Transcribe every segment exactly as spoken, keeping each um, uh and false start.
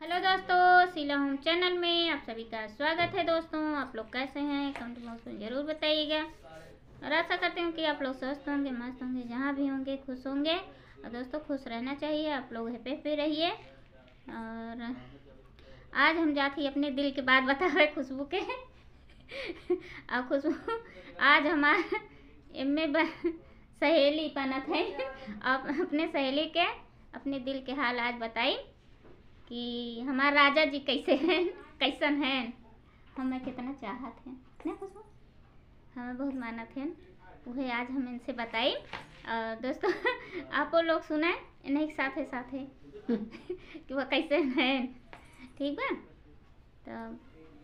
Hello दोस्तों, Sheela home channel में आप सभी का स्वागत है। दोस्तों, आप लोग कैसे हैं? कमेंट बॉक्स में ज़रूर बताइएगा और आशा करती हूँ कि आप लोग स्वस्थ होंगे, मस्त होंगे, जहाँ भी होंगे खुश होंगे। और दोस्तों, खुश रहना चाहिए, आप लोग हैप्पी हैप्पी रहिए। और आज हम जाती अपने दिल की बात बता रहे खुशबू के और खुशबू आज हमारा एम सहेली पनत है आप अपने सहेली के अपने दिल के हाल आज बताई कि हमारे राजा जी कैसे हैं, कैसन हैं। हमें कितना चाहत हैं ना खुशबू, हमें बहुत मानत हैं। वही आज हम इनसे बताई। और दोस्तों आप लोग सुने इन्हीं साथे साथे कि वह कैसे हैं, ठीक है। तो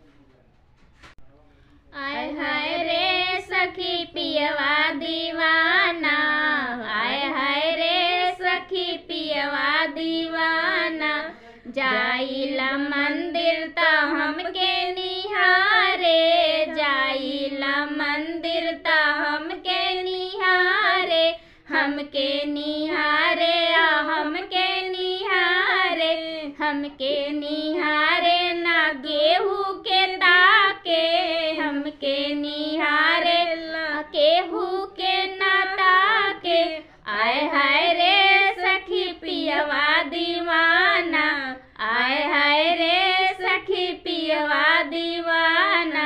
आय हाय रे सखी पियवा दीवाना, आय हाय रे सखी पियवा दीवाना, जाइला मंदिर ता हमके निहारे, जाइला मंदिर ता हमके निहारे, हमके निहारे आ हमके निहारे, हमके निहारे ना गेहूं के ताके, हमके निहारे गेहूं के ना ताके, आय हाय रे सखी पियवा दीवाना, आय हाय रे सखी पियवा दीवाना,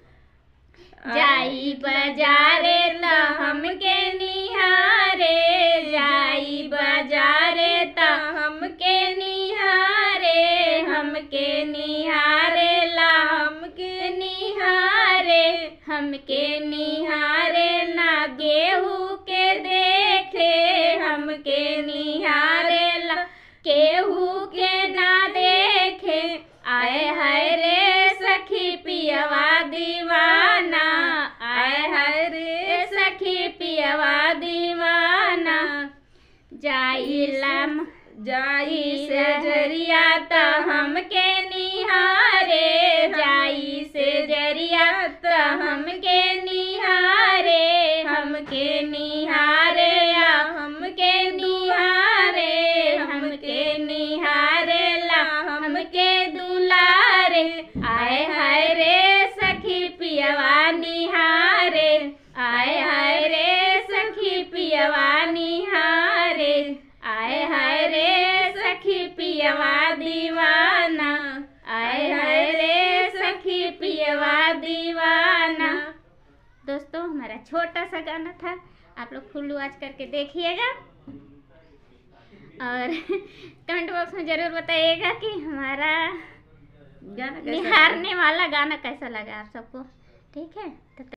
जाई बाजारे ता हमके निहारे, जाई बाजारे ता हमके निहारे, हमके निहारे ला हमके निहारे, हमके निहारे ना गेहूं के देखे, हमके निहारे ला केहू के ना देखे, आय हाय रे सखी पियवा दीवाना, आय हाय रे सखी पियवा दीवाना, जाइला जाई से जरिया ता हमके निहारे, जाई से जरिया ता हमके निहारे, हमके निहारे या हमके निहारे, हमके निहारे ला हमके दुलारे, आय हाय रे सखी पियवा निहारे, आय हाय रे सखी पियवा निहारे, आय हाय रे सखी पियवा दीवाना, आय हाय रे सखी पियवा दीवाना। दोस्तों, हमारा छोटा सा गाना था, आप लोग फुल वॉच करके देखिएगा और कमेंट बॉक्स में ज़रूर बताइएगा कि हमारा गाना निहारने वाला गाना कैसा लगा आप सबको, ठीक है। तो